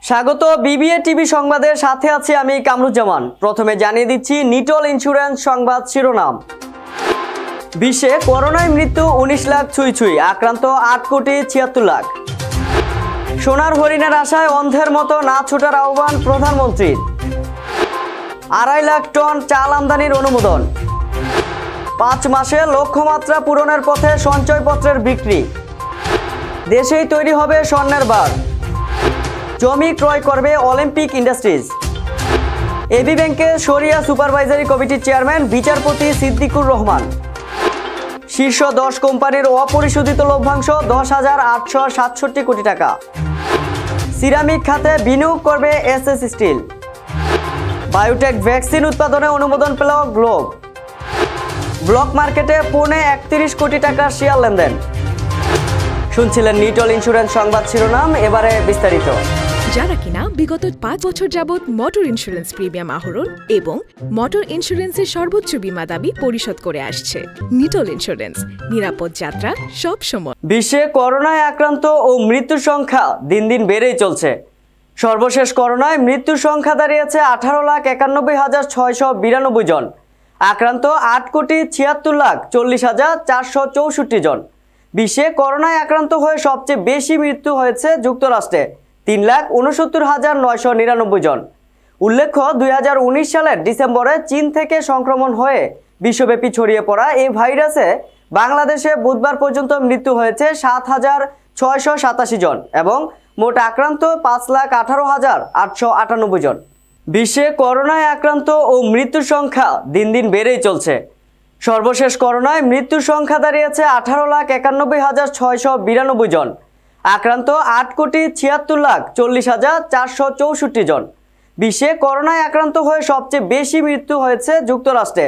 স্বাগত BBA TV সংবাদের সাথে আছি আমি কামরুজ্জামান। প্রথমে জানিয়ে দিচ্ছি নিটল ইন্স্যুরেন্স সংবাদ শিরোনাম। বিশ্বে করোনায় মৃত্যু 19 লাখ ছুঁই, আক্রান্ত 8 কোটি 76 লাখ। সোনার হরিণের আশায় অন্ধের মতো না ছোটার আহ্বান প্রধানমন্ত্রীর। 2.5 লাখ টন চাল আমদানির অনুমোদন। 5 মাসে লক্ষ্যমাত্রা পূরণের পথে সঞ্চয়পত্রের বিক্রি। দেশেই তৈরি হবে স্বর্ণের বার। জমি ক্রয় করবে অলিম্পিক ইন্ডাস্ট্রিজ। এবি ব্যাংকের শরিয়া সুপারভাইজারি কমিটির চেয়ারম্যান বিচারপতি সিদ্দিকুর রহমান। শীর্ষ 10 কোম্পানির অপরিশোধিত লভ্যাংশ 10,867 কোটি টাকা। সিরামিক খাতে বিনিয়োগ করবে এসএস স্টিল। বায়োটেক ভ্যাকসিন উৎপাদনে অনুমোদন পেল গ্লোব। ব্লক মার্কেটে পৌনে 31 কোটি টাকার শেয়ার লেনদেন। শুনছিলেন নিটল ইন্স্যুরেন্স সংবাদ শিরোনাম, এবারে বিস্তারিত। যারা কিনা বিগত 5 বছর যাবৎ মোটর ইন্স্যুরেন্স প্রিমিয়াম আহরণ এবং মোটর ইন্স্যুরেন্সের সর্বোচ্চ বীমা দাবি পরিশোধ করে আসছে। নিটল ইন্স্যুরেন্স, নিরাপদ যাত্রা সব সময়। বিশ্বে করোনায় আক্রান্ত ও মৃত্যুর সংখ্যা দিন দিন বেড়েই চলছে। সর্বশেষ করোনায় মৃত্যুর সংখ্যা দাঁড়িয়েছে 18,91,692 জন। আক্রান্ত 8 কোটি 76 লাখ 40,464 জন। বিশ্বে করোনায় আক্রান্ত হয়ে সবচেয়ে বেশি মৃত্যু হয়েছে যুক্তরাষ্ট্রে, 3,69,999 জন। উল্লেখ্য 2019 সালের ডিসেম্বরে চীন থেকে সংক্রমণ হয়ে বিশ্বব্যাপী ছড়িয়ে পড়া এই ভাইরাসে বাংলাদেশে বুধবার পর্যন্ত মৃত্যু হয়েছে 7,687 জন এবং মোট আক্রান্ত 5,18,898 জন। বিশ্বে করোনায় আক্রান্ত ও মৃত্যুর সংখ্যা দিন দিন বেড়েই চলছে। সর্বশেষ করোনায় মৃত্যুর সংখ্যা দাঁড়িয়েছে 18,91,692 জন। আক্রান্ত 8 কোটি 76 লাখ 40,464 জন। বিশ্বে করোনায় আক্রান্ত হয়ে সবচেয়ে বেশি মৃত্যু হয়েছে যুক্তরাষ্ট্রে,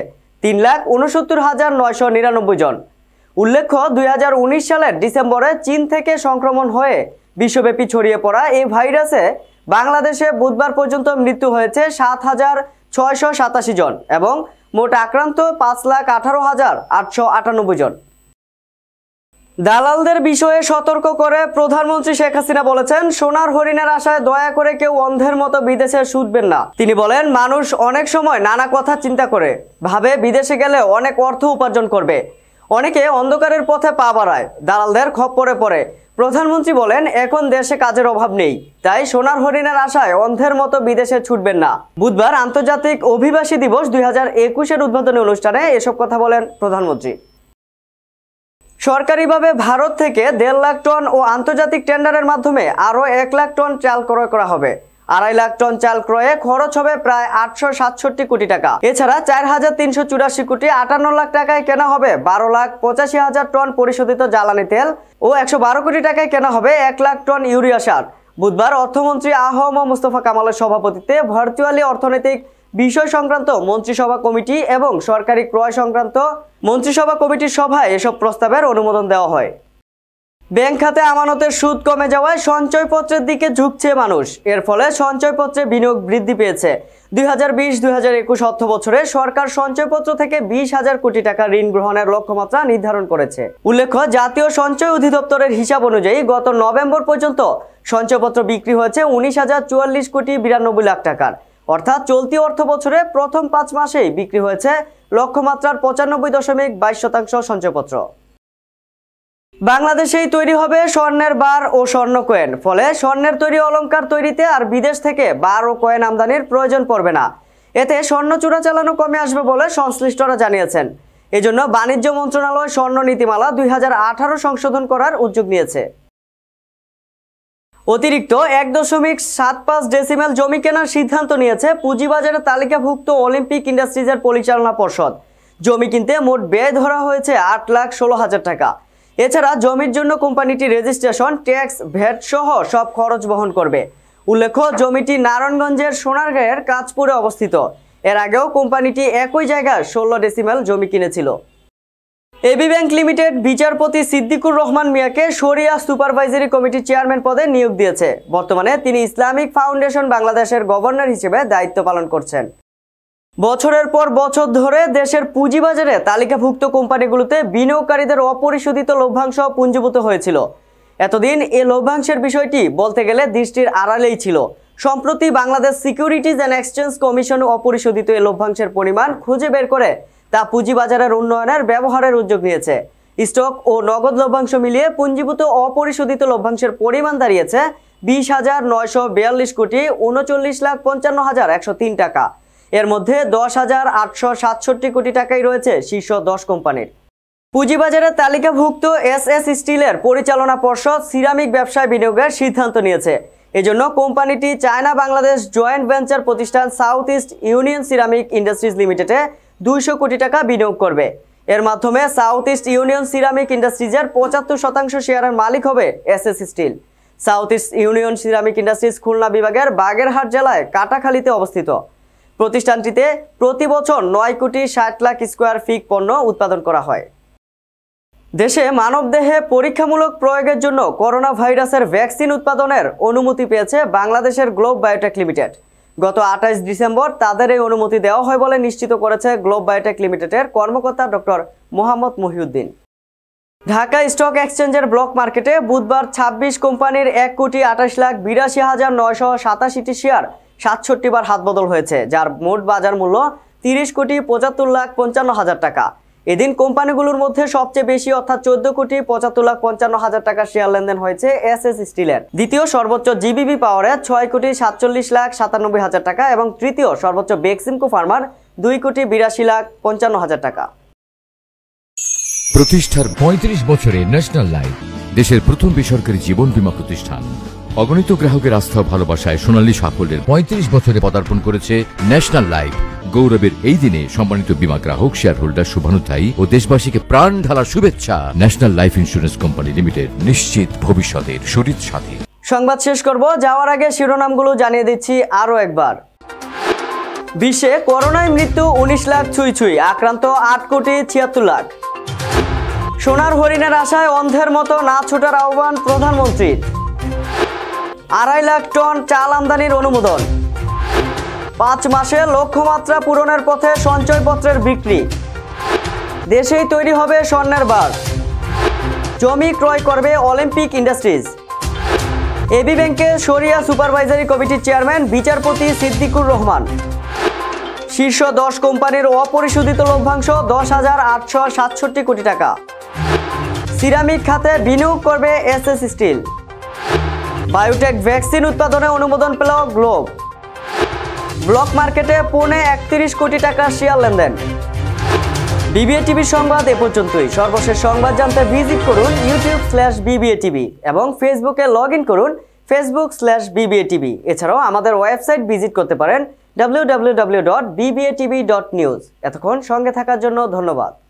3,69,999 জন। উল্লেখ্য 2019 সালের ডিসেম্বরে চীন থেকে সংক্রমণ হয়ে বিশ্বব্যাপী ছড়িয়ে পড়া এই ভাইরাসে বাংলাদেশে বুধবার পর্যন্ত মৃত্যু হয়েছে 7,687 জন এবং মোট আক্রান্ত 5,18,898 জন। দালালদের বিষয়ে সতর্ক করে প্রধানমন্ত্রী শেখ হাসিনা বলেছেন, সোনার হরিণের আশায় দয়া করে কেউ অন্ধের মতো বিদেশে ছুটবেন না। তিনি বলেন, মানুষ অনেক সময় নানা কথা চিন্তা করে ভাবে বিদেশে গেলে অনেক অর্থ উপার্জন করবে। অনেকে অন্ধকারের পথে পা বাড়ায়, দালালদের খপ্পরে পড়ে। প্রধানমন্ত্রী বলেন, এখন দেশে কাজের অভাব নেই, তাই সোনার হরিণের আশায় অন্ধের মতো বিদেশে ছুটবেন না। বুধবার আন্তর্জাতিক অভিবাসী দিবস 2021-এর উদ্বোধনী অনুষ্ঠানে এসব কথা বলেন প্রধানমন্ত্রী। সরকারিভাবে ভারত থেকে 1.5 লাখ টন ও আন্তর্জাতিক টেন্ডারের মাধ্যমে আরও 1 লাখ টন চাল ক্রয় করা হবে। 2.5 লাখ টন চাল ক্রয়ে খরচ হবে প্রায় 867 কোটি টাকা। এছাড়া 4,384 কোটি 58 লাখ টাকায় কেনা হবে 12,85,000 টন পরিশোধিত জ্বালানি তেল ও 112 কোটি টাকায় কেনা হবে 1 লাখ টন ইউরিয়া সার। বুধবার অর্থমন্ত্রী আ.হ.ম মুস্তফা কামালের সভাপতিত্বে ভার্চুয়ালি অর্থনৈতিক বিষয় সংক্রান্ত মন্ত্রিসভা কমিটি এবং সরকারি ক্রয় সংক্রান্ত মন্ত্রিসভা কমিটির সভায় এসব প্রস্তাবের অনুমোদন দেওয়া হয়। ব্যাংক খাতে আমানতের সুদ কমে যাওয়ায় সঞ্চয়পত্রের দিকে ঝুঁকছে মানুষ। এর ফলে সঞ্চয়পত্রে বিনিয়োগ বৃদ্ধি পেয়েছে। 2020-2021 অর্থ বছরে সরকার সঞ্চয়পত্র থেকে 20,000 কোটি টাকা ঋণ গ্রহণের লক্ষ্যমাত্রা নির্ধারণ করেছে। উল্লেখ্য, জাতীয় সঞ্চয় অধিদপ্তরের হিসাব অনুযায়ী গত নভেম্বর পর্যন্ত সঞ্চয়পত্র বিক্রি হয়েছে 19,044 কোটি 92 লাখ টাকার। অর্থাৎ চলতি অর্থ বছরে প্রথম 5 মাসেই বিক্রি হয়েছে লক্ষ্যমাত্রার 95.22% সঞ্চয়পত্র। বাংলাদেশেই তৈরি হবে স্বর্ণের বার ও স্বর্ণ কয়েন। ফলে স্বর্ণের তৈরি অলংকার তৈরিতে আর বিদেশ থেকে বার ও কয়েন আমদানির প্রয়োজন পড়বে না। এতে স্বর্ণ চোরা চালানো কমে আসবে বলে সংশ্লিষ্টরা জানিয়েছেন। এজন্য বাণিজ্য মন্ত্রণালয় স্বর্ণ নীতিমালা 2018 সংশোধন করার উদ্যোগ নিয়েছে। অতিরিক্ত 1.75 ডেসিমেল জমি কেনার সিদ্ধান্ত নিয়েছে পুঁজিবাজারে তালিকাভুক্ত অলিম্পিক ইন্ডাস্ট্রিজের পরিচালনা পর্ষদ। জমি কিনতে মোট ব্যয় ধরা হয়েছে 8,16,000 টাকা। এছাড়া জমির জন্য কোম্পানিটি রেজিস্ট্রেশন, ট্যাক্স, ভ্যাট সহ সব খরচ বহন করবে। উল্লেখ্য, জমিটি নারায়ণগঞ্জের সোনারগাঁয়ের কাঁচপুরে অবস্থিত। এর আগেও কোম্পানিটি একই জায়গায় 16 ডেসিমেল জমি কিনেছিল। এবি ব্যাংক লিমিটেড বিচারপতি সিদ্দিকুর রহমান মিয়াকে শরিয়া সুপারভাইজারি কমিটির চেয়ারম্যান পদে নিয়োগ দিয়েছে। বর্তমানে তিনি ইসলামিক ফাউন্ডেশন বাংলাদেশের গভর্নর হিসেবে দায়িত্ব পালন করছেন। বছরের পর বছর ধরে দেশের পুঁজিবাজারে তালিকাভুক্ত কোম্পানিগুলোতে বিনিয়োগকারীদের অপরিশোধিত লভ্যাংশ পুঞ্জীভূত হয়েছিল। এতদিন এই লভ্যাংশের বিষয়টি বলতে গেলে দৃষ্টির আড়ালেই ছিল। সম্প্রতি Bangladesh securities and exchange commission অপরিশোধিত এই লভ্যাংশের পরিমাণ খুঁজে বের করে তা পুঁজিবাজারের উন্নয়নের ব্যবহারের উদ্যোগ নিয়েছে। স্টক ও নগদ লভ্যাংশ মিলিয়ে পুঞ্জীভূত অপরিশোধিত লভ্যাংশের পরিমাণ দাঁড়িয়েছে 20,942 কোটি 39,55,103 টাকা। এর মধ্যে 10,867 কোটি টাকাই রয়েছে শীর্ষ 10 কোম্পানির। পুঁজিবাজারের তালিকাভুক্ত এসএস স্টিলের পরিচালনা পর্ষদ সিরামিক ব্যবসায় বিনিয়োগের সিদ্ধান্ত নিয়েছে। এজন্য কোম্পানিটি চায়না বাংলাদেশ জয়েন্ট ভেঞ্চার প্রতিষ্ঠান South East Union Ceramic Industries লিমিটেডে 200 কোটি টাকা বিনিয়োগ করবে। এর মাধ্যমে সাউথ ইস্ট ইউনিয়ন সিরামিক ইন্ডাস্ট্রিজের 75% শেয়ারের মালিক হবে SS Steel. South East Union Ceramic Industries Khulna বিভাগের বাগেরহাট জেলায় কাটাখালীতে অবস্থিত। প্রতিষ্ঠানটিতে প্রতি বছর 9 কোটি 60 লাখ স্কোয়ার ফিট পণ্য উৎপাদন করা হয়। দেশে মানবদেহে পরীক্ষামূলক প্রয়োগের জন্য করোনা ভাইরাসের ভ্যাকসিন উৎপাদনের অনুমতি পেয়েছে বাংলাদেশের গ্লোব বায়োটেক লিমিটেড। গত 28 ডিসেম্বর তাদের এই অনুমতি দেওয়া হয় বলে নিশ্চিত করেছে গ্লোব বায়োটেক লিমিটেডের কর্মকর্তা ডক্টর মোহাম্মদ মহিউদ্দিন। ঢাকা স্টক এক্সচেঞ্জের ব্লক মার্কেটে বুধবার 26 কোম্পানির 1,28,82,987টি শেয়ার 67 বার হাতবদল হয়েছে, যার মোট বাজার মূল্য 30,75,55,000 টাকা। এদিন কোম্পানিগুলোর মধ্যে সবচেয়ে বেশি অর্থাৎ 14,75,55,000 টাকার শেয়ার লেনদেন হয়েছে এসএস স্টিলের। দ্বিতীয় সর্বোচ্চ জিবিবি পাওয়ারে 6,47,97,000 টাকা এবং তৃতীয় সর্বোচ্চ বেক্সিমকো ফার্মার 2,82,55,000 টাকা। প্রতিষ্ঠার 35 বছরে ন্যাশনাল লাইফ দেশের প্রথম বেসরকারি জীবন বীমা প্রতিষ্ঠান। অগণিত গ্রাহকের আস্থা ও ভালোবাসায় সোনালী সাফল্যের 35 বছরে পদার্পণ করেছে ন্যাশনাল লাইফ। গৌরবের এই দিনে সম্মানিত বীমা গ্রাহক, শেয়ার হোল্ডার, শুভানুধ্যায়ী ও দেশবাসীকে প্রাণ ঢালা শুভেচ্ছা। National Life Insurance Company Limited, নিশ্চিত ভবিষ্যতের সঠিক সাথী। সংবাদ শেষ করব, যাওয়ার আগে শিরোনামগুলো জানিয়ে দিচ্ছি আরও একবার। বিশ্বে করোনায় মৃত্যু 19 লাখ ছুঁই, আক্রান্ত 8 কোটি 76 লাখ। সোনার হরিণের আশায় অন্ধের মতো না ছোটার আহ্বান প্রধানমন্ত্রীর। 2.5 লাখ টন চাল আমদানির অনুমোদন। 5 মাসে লক্ষ্যমাত্রা পূরণের পথে সঞ্চয়পত্রের বিক্রি। দেশেই তৈরি হবে স্বর্ণের বার। জমি ক্রয় করবে অলিম্পিক ইন্ডাস্ট্রিজ। এবি ব্যাংকের শরিয়া সুপারভাইজারি কমিটির চেয়ারম্যান বিচারপতি সিদ্দিকুর রহমান। শীর্ষ 10 কোম্পানির অপরিশোধিত লভ্যাংশ 10,867 কোটি টাকা। সিরামিক খাতে বিনিয়োগ করবে এসএস স্টিল। বায়োটেক ভ্যাকসিন উৎপাদনে অনুমোদন পেল গ্লোব। ব্লক মার্কেটে পৌনে 31 কোটি টাকার শেয়ার লেনদেন। বিবিএ টিভি সংবাদ এ পর্যন্তই। সর্বশেষ সংবাদ জানতে ভিজিট করুন youtube/BBA TV এবং ফেসবুকে লগ ইন করুন facebook/BBA TV। এছাড়াও আমাদের ওয়েবসাইট ভিজিট করতে পারেন www.bbatv.news। এতক্ষণ সঙ্গে থাকার জন্য ধন্যবাদ।